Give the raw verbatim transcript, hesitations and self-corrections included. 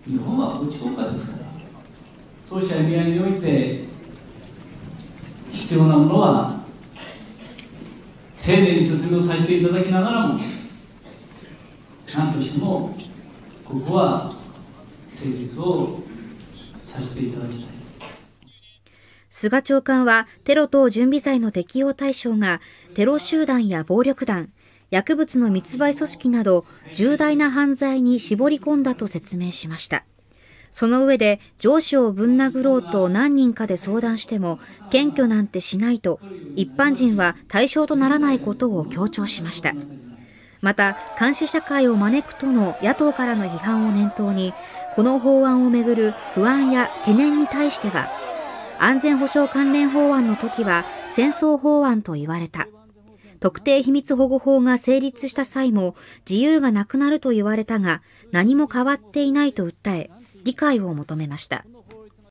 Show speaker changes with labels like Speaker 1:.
Speaker 1: 日本は法治国家ですから、そうした意味合いにおいて必要なものは丁寧に説明をさせていただきながらも、何としてもここは成立をさせていただきたい。
Speaker 2: 菅長官はテロ等準備罪の適用対象がテロ集団や暴力団、薬物の密売組織など重大な犯罪に絞り込んだと説明しました。その上で、上司をぶん殴ろうと何人かで相談しても検挙なんてしないと、一般人は対象とならないことを強調しました。また、監視社会を招くとの野党からの批判を念頭に、この法案をめぐる不安や懸念に対しては、安全保障関連法案の時は戦争法案と言われた。特定秘密保護法が成立した際も自由がなくなると言われたが、何も変わっていないと訴え、理解を求めました。